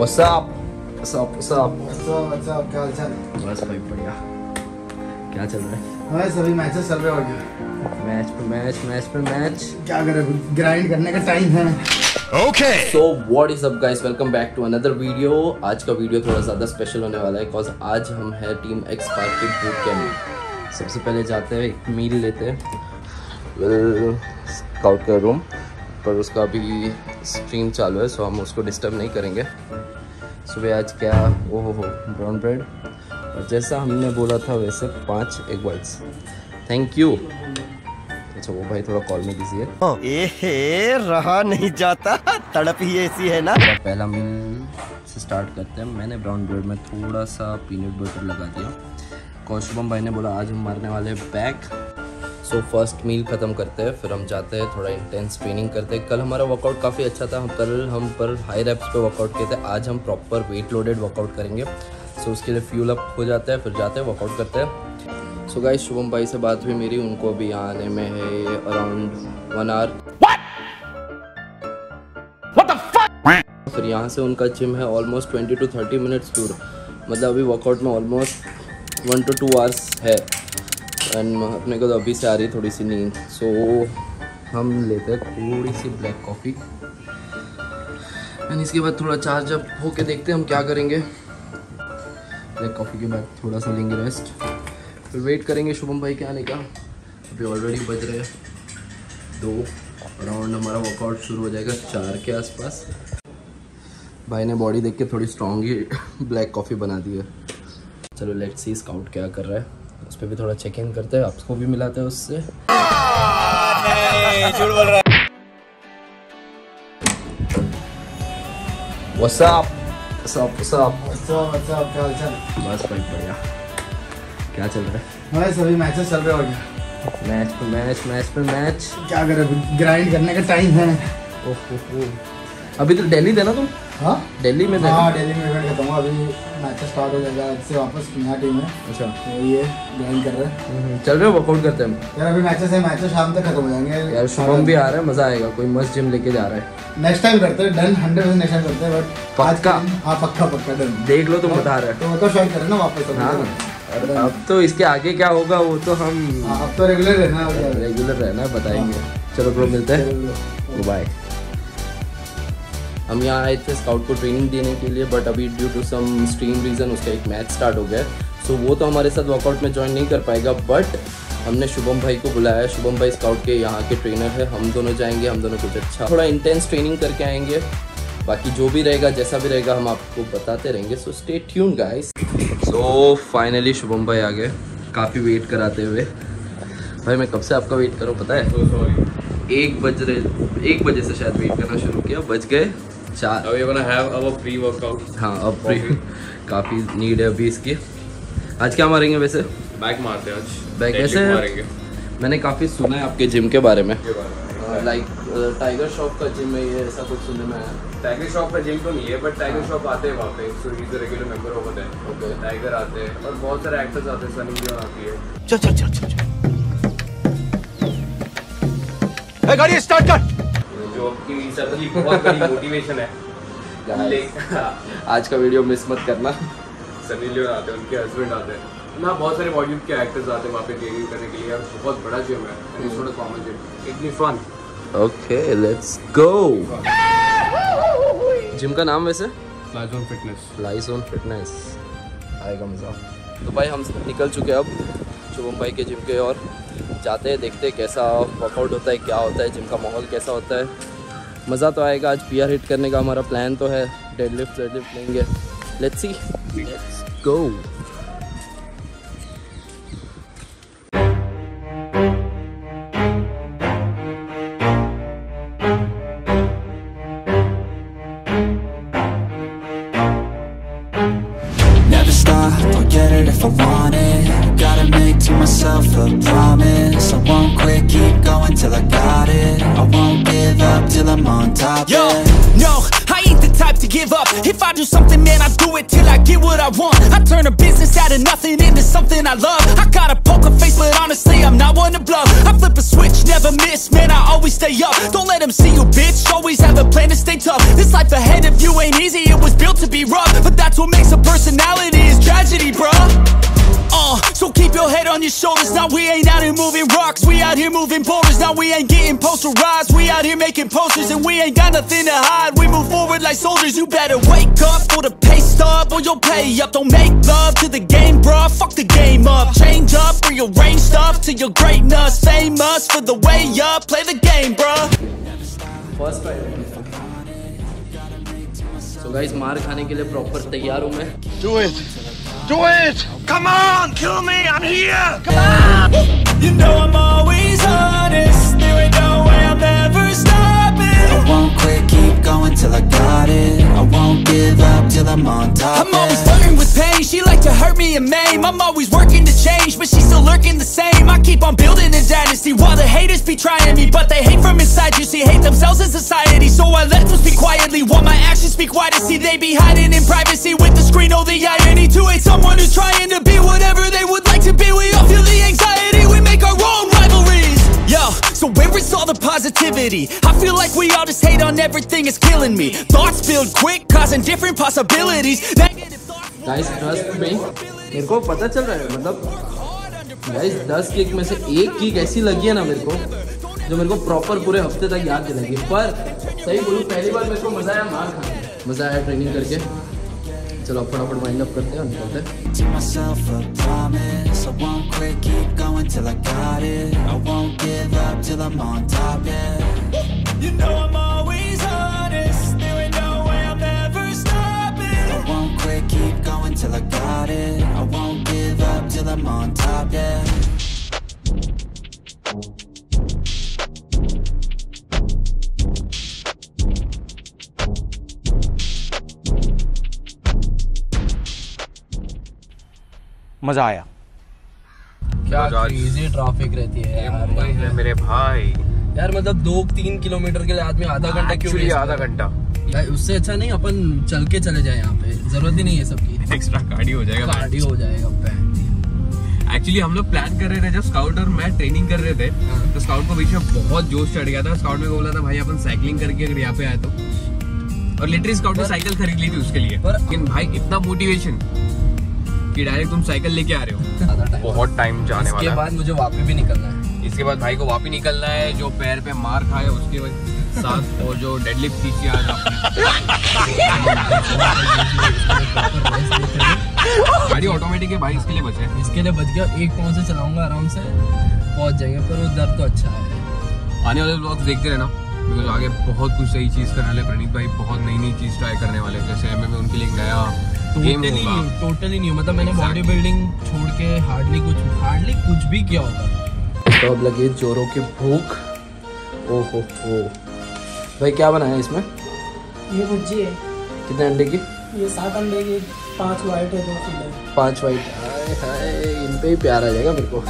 What's up? What's up? What's up? What's up? क्या हाल चाल? बस भाई बढ़िया। क्या चल रहा है? हमारे सभी मैचेस चल रहे हैं। मैच पे मैच। क्या करें? ग्राइंड करने का टाइम है। Okay. So what is up guys? Welcome back to another video. आज का वीडियो थोड़ा ज़्यादा स्पेशल होने वाला है cause आज हम हैं टीम X Park के बूट कैंप। सबसे पहले जाते हैं एक मील लेते हैं स्काउट का रूम, पर उसका अभी स्ट्रीम चालू है सो हम उसको डिस्टर्ब नहीं करेंगे। सुबह आज क्या ओहो ब्राउन ब्रेड और जैसा हमने बोला था वैसे 5 एग वाइट्स। Thank you. अच्छा वो भाई थोड़ा कॉल में बिजी है। ए रहा नहीं जाता, तड़प ही ऐसी है ना। पहला मील से स्टार्ट करते हैं। मैंने ब्राउन ब्रेड में थोड़ा सा पीनट बटर लगा दिया। कौशुभम भाई ने बोला आज हम मारने वाले बैक। सो फर्स्ट मील ख़त्म करते हैं, फिर हम जाते हैं थोड़ा इंटेंस ट्रेनिंग करते हैं। कल हमारा वर्कआउट काफ़ी अच्छा था। कल हम पर हाई रेप्स पे वर्कआउट किए थे। आज हम प्रॉपर वेट लोडेड वर्कआउट करेंगे। सो उसके लिए फ्यूल अप हो जाता है, फिर जाते हैं वर्कआउट करते हैं। सो गाइस शुभम भाई से बात हुई मेरी, उनको भी आने में है अराउंड 1 आवर। फिर यहाँ से उनका जिम है ऑलमोस्ट 20 to 30 मिनट्स दूर। मतलब अभी वर्कआउट में ऑलमोस्ट 1 to 2 आवर्स है एंड अपने को तो अभी से आ रही थोड़ी सी नींद। सो हम लेते हैं थोड़ी सी ब्लैक कॉफ़ी एंड इसके बाद थोड़ा चार्ज अप होके देखते हैं हम क्या करेंगे। ब्लैक कॉफ़ी के बाद थोड़ा सा लेंगे रेस्ट, फिर वेट करेंगे शुभम भाई के आने का। अभी ऑलरेडी बज रहे हैं 2। अराउंड हमारा वर्कआउट शुरू हो जाएगा 4 के आसपास। भाई ने बॉडी देख के थोड़ी स्ट्रॉन्ग ही ब्लैक कॉफ़ी बना दी है। चलो लेट्स सी स्काउट क्या कर रहा है, उस पर भी थोड़ा चेक इन करते हैं, आपको भी मिलाते हैं उससे। झूठ बोल रहा है। What's up? What's up? What's up? What's up? क्या हाल चाल? बस भाई बढ़िया। क्या चल रहा है? हमारे सभी मैचेस चल रहे हैं। मैच पे मैच। क्या करें? ग्राइंड करने का टाइम है। ओहो अभी तो दिल्ली देना तुम? हाँ दिल्ली में देना? हाँ दिल्ली में इवेंट करता हूँ। अभी मैच स्टार्ट हो जाएगा, इससे वापस नया टीम है। अच्छा तो ये ग्राइंड कर रहे हैं। चल रहे हो वर्कआउट करते हैं यार? अभी मैचेस है, मैचेस शाम तक खत्म हो जाएंगे। यार शुभम भी आ रहा है, मजा आएगा। कोई मस्त जिम लेके जा रहा है। नेक्स्ट टाइम करते हैं, डन 100% नेक्स्ट टाइम करते हैं। बट पक्का? हाँ पक्का डन। देख लो तुम बता रहे तो शॉर्ट करें ना वापस। हाँ अब तो इसके आगे क्या होगा वो तो हम अब तो रेगुलर रहना है बताएंगे। चलो ब्रो मिलते हैं, बाय। हम यहाँ आए थे स्काउट को ट्रेनिंग देने के लिए, बट अभी due to some stream reason उसका एक मैच स्टार्ट हो गया। सो वो तो हमारे साथ वर्कआउट में ज्वाइन नहीं कर पाएगा, बट हमने शुभम भाई को बुलाया है। शुभम भाई स्काउट के यहाँ के ट्रेनर है। हम दोनों जाएंगे, हम दोनों कुछ अच्छा थोड़ा इंटेंस ट्रेनिंग करके आएंगे। बाकी जो भी रहेगा जैसा भी रहेगा हम आपको बताते रहेंगे। So stay tune guys. So finally Shubham भाई आ गए, काफ़ी वेट कराते हुए। भाई मैं कब से आपका वेट कर रहा हूँ पता है? 1 बजे से शायद वेट करना शुरू किया, बज गए 4। Are we gonna have our pre-workout? हाँ अब काफ़ी नीड है अभी इसकी। आज क्या मारेंगे वैसे? बैक मारते हैं आज। बैक ऐसे मारेंगे। मैंने काफ़ी सुना है आपके जिम के बारे में। लाइक टाइगर शॉप का जिम है ये, ऐसा कुछ सुनने में आया। टाइगर शॉप का जिम तो नहीं है, बट टाइगर शॉप आते हैं वहाँ पे। So he is a regular member over there. Okay tiger आते हैं और बहुत सारे एक्टर्स आते हैं। सनी लियोन आती है। चल गाड़ी स्टार्ट कर। जो आपकी सबकी बहुत बड़ी मोटिवेशन है। आज का वीडियो मिस मत करना। सनी लियोन आते हैं, उनके हस्बैंड आते हैं ना, बहुत सारे बॉलीवुड के एक्टर्स आते हैं वहाँ पे ट्रेनिंग करने के लिए। बहुत बड़ा जिम है, it's not a common gym, इतनी fun. Okay let's go. Gym का नाम वैसे? फ्लाइजोन फिटनेस। फ्लाइजोन फिटनेस, आएगा मज़ा। तो भाई हम निकल चुके हैं अब शुभम भाई के जिम के और जाते हैं, देखते हैं कैसा वर्कआउट होता है, क्या होता है, जिम का माहौल कैसा होता है। मज़ा तो आएगा। आज PR हिट करने का हमारा प्लान तो है। डेडलिफ्ट लेंगे। Let's see, let's go. Never stop, I'll get it if I want it. Gotta make to myself a promise. I won't quit, keep going till I got it. I won't give up till I'm on top. Yo, no, I ain't the type to give up. If I do something, man, I do it till I get what I want. I turn a business out of nothing into something I love. I got a poker face, but honestly, I'm not one to bluff. I flip a switch, never miss, man, I always stay up. Don't let them see you, bitch, always have a plan to stay tough. This life ahead of you ain't easy, it was built to be rough. But that's what makes a personality, is tragedy, bruh. So keep your head on your shoulders. Now we ain't out here moving rocks, we out here moving boulders. Now we ain't getting posterized, we out here making posters. And we ain't got nothing to hide, we move forward like soldiers. You better wake up for the pay stub, or you'll pay up. Don't make love to the game, bruh, fuck the game up. Change up, rearrange stuff to your greatness. Famous for the way up, play the game, bruh. First ride. So guys, मार खाने के लिए proper तैयार हूँ मैं। Do it! Do it! Come on! Kill me! I'm here! Come on! You know I'm always honest, there ain't no way I'm ever stopping. I won't quit, keep going till I got it. I won't give up till I'm on top. I'm always flirting with pain, she like to hurt me and maim. I'm always working to change, but she's still lurking the same. I keep on building a dynasty while the haters be trying me, but they hate from inside. You see, hate themselves in society, so I let them speak quietly while my actions speak wider. See, they be hiding in privacy with the screen. Oh, the irony to hate someone who's trying to be whatever they would like to be. We all feel the anxiety, we make our own rivalries. Yo, so where is all the positivity? I feel like we all just hate on everything, it's killing me. Thoughts build quick, causing different possibilities. Negative thoughts. Guys trust में मेरे को पता चल रहा है, मतलब guys 10 kick में से एक किक ऐसी लगी है ना मेरे को, जो मेरे को प्रॉपर पूरे हफ्ते तक याद दिलाएगी। पर सही बोलूँ, पहली बार मेरे को मज़ा आया मार खाने, मज़ा आया ट्रेनिंग करके। चलो फटाफट वाइंड अप करते हैं और निकलते हैं। To myself a promise, I won't quit, keep going till I got it. I won't give up till I'm on top, yeah. You know I'm always honest, there ain't no way I'm ever stopping. I won't quit, keep going till I got it. I won't give up till I'm on top, yeah. मजा आया। क्या crazy traffic रहती है यार, मुंबई है मेरे भाई। यार मतलब 2-3 किलोमीटर के लिए आदमी आधा घंटा क्यों? आधा घंटा उससे अच्छा नहीं अपन चल के चले जाए, यहाँ पे जरूरत ही नहीं है सबकी। एक्स्ट्रा कार्डियो हो जाएगा, कार्डियो हो जाएगा। एक्चुअली हम लोग प्लान कर रहे थे, जब स्काउट और मैं ट्रेनिंग कर रहे थे तो स्काउट को बीच में बहुत जोश चढ़ गया था। स्काउट ने बोला था भाई अपन साइकिलिंग करके अगर यहाँ पे आए तो, और लिटरली स्काउट ने साइकिल खरीद ली थी उसके लिए। लेकिन भाई इतना मोटिवेशन कि डायरेक्ट तुम साइकिल लेके आ रहे हो। बहुत टाइम जाने वाला है। इसके बाद मुझे वापस भी निकलना है। इसके बाद भाई को वापस निकलना है, जो पैर पे मार खाए उसके साथ, और जो डेडलिफ्ट खींची आज गाड़ी ऑटोमेटिक है भाई, इसके लिए बचे। इसके लिए बच गया, एक पाँव से चलाऊंगा आराम से पहुंच जाएंगे। पर वो दर्द तो अच्छा है। आने वाले ब्लॉग्स देखते रहना, बिकॉज आगे बहुत कुछ सही चीज करने वाले प्रणीत भाई, बहुत नई नई चीज ट्राई करने वाले। जैसे MMA उनके लिए नया गेम होगा। टोटली नहीं, मतलब मैंने बॉडी बिल्डिंग छोड़ के हार्डली कुछ भी किया होगा। तो अब लगे जोरों की भूख। ओहो भाई, क्या बनाया इसमें? ये भुर्जी है। कितने अंडे की? ये 7 अंडे की, 5 वाइट है, 2 फिल 5 वाइट। हाय हाय, इन पे ही प्यार आ जाएगा मेरे को।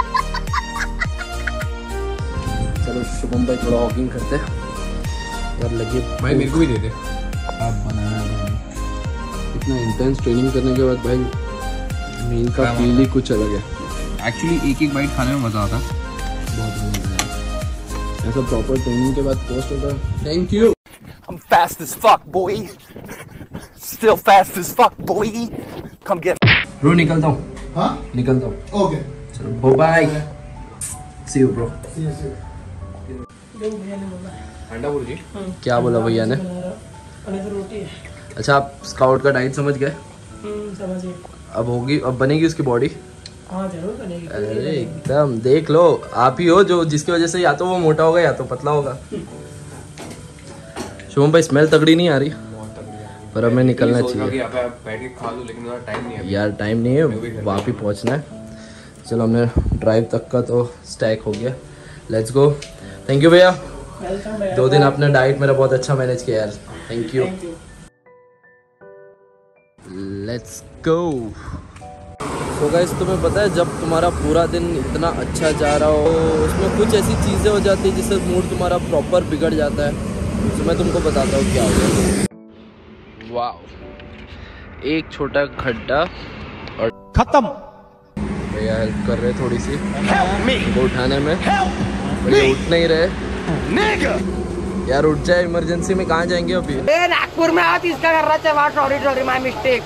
चलो शुभम भाई थोड़ा वॉकिंग करते हैं यार। लगे भाई मेरे को भी दे दे। आप बनाया इतना इंटेंस ट्रेनिंग करने के बाद भाई मील का फील ही कुछ अलग है। एक्चुअली एक बाइट खाने में मजा आता है, बहुत मजा आता है। ऐसा प्रॉपर ट्रेनिंग के बाद पोस्ट होता है। Thank you. I'm fast as fuck, boy. Still fast as fuck, boy. Come get me. Bro निकलता हूँ। हाँ? निकलता हूँ। ओके। चलो बाय। C you bro. भैया ने बोला अंडा भुर्जी। क्या बोला भैया ने? पनीर रोटी है। अच्छा, आप स्काउट का डाइट समझ गए? समझिए। अब होगी, अब बनेगी उसकी बॉडी। हाँ जरूर बनेगी। अरे एकदम देख लो, आप ही हो जो जिसकी वजह से या तो वो मोटा होगा या तो पतला होगा। शुभम भाई स्मेल तगड़ी नहीं आ रही, पर अब मैं निकलना चाहिए यार। टाइम नहीं है, वापस पहुंचना है। चलो हमने ड्राइव तक का तो स्टैक हो गया। Let's go. थैंक यू भैया, 2 दिन आपने डाइट मेरा बहुत अच्छा मैनेज किया यार। Thank you. Let's go. तो गाइस, तुम्हें पता है जब तुम्हारा पूरा दिन इतना अच्छा जा रहा हो, उसमें कुछ ऐसी चीज़ें हो जाती है जिससे मूड तुम्हारा प्रॉपर बिगड़ जाता है। तो मैं तुमको बताता हूँ क्या हो गया। वाह, एक छोटा गड्ढा और खत्म। भैया हेल्प कर रहे थोड़ी सी वो उठाने में, भैया उठ नहीं रहे यार। उठ जाए, इमरजेंसी में कहाँ जाएंगे अभी? नागपुर में आप इसका कर रहा था, सॉरी माय मिस्टेक।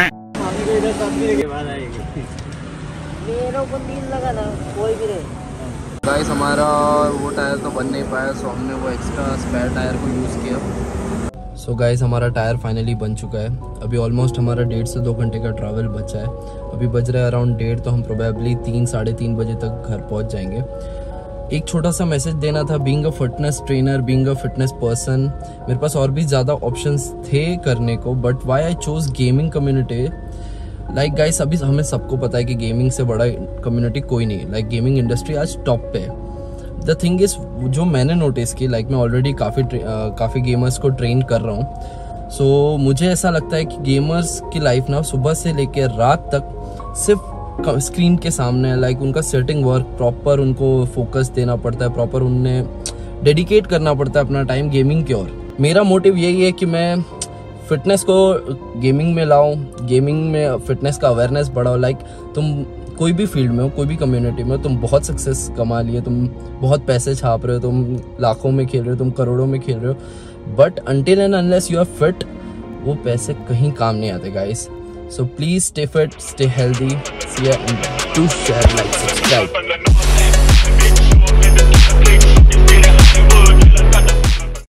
मेरे को नींद लगा ना, कोई भी नहीं। गाइस हमारा वो टायर तो बन नहीं पाया, सो हमने वो एक्स्ट्रा स्पेयर टायर को यूज़ किया। सो गाइस हमारा टायर फाइनली बन चुका है। अभी ऑलमोस्ट हमारा 1.5 से 2 घंटे का ट्रैवल बचा है। अभी बज रहा है अराउंड 1:30, तो हम प्रोबेबली 3 साढ़े 3 बजे तक घर पहुंच जाएंगे। एक छोटा सा मैसेज देना था, being a fitness trainer, being a fitness person, मेरे पास और भी ज़्यादा ऑप्शंस थे करने को, but why I chose gaming community. Like guys अभी हमें सबको पता है कि गेमिंग से बड़ा कम्युनिटी कोई नहीं। लाइक गेमिंग इंडस्ट्री आज टॉप पे है। द थिंग इज, जो मैंने नोटिस की, लाइक मैं ऑलरेडी काफ़ी गेमर्स को ट्रेन कर रहा हूँ। सो मुझे ऐसा लगता है कि गेमर्स की लाइफ ना सुबह से लेकर रात तक सिर्फ स्क्रीन के सामने है। लाइक उनका सेटिंग वर्क प्रॉपर, उनको फोकस देना पड़ता है, प्रॉपर उन्हें डेडिकेट करना पड़ता है अपना टाइम गेमिंग की ओर। मेरा मोटिव यही है कि मैं फिटनेस को गेमिंग में लाऊं, गेमिंग में फिटनेस का अवेयरनेस बढ़ाओ। लाइक तुम कोई भी फील्ड में हो, कोई भी कम्युनिटी में हो, तुम बहुत सक्सेस कमा लिए, तुम बहुत पैसे छाप रहे हो, तुम लाखों में खेल रहे हो, तुम करोड़ों में खेल रहे हो, but until and unless you are fit, वो पैसे कहीं काम नहीं आते guys. So please stay fit, stay healthy, see you, do share, like, subscribe.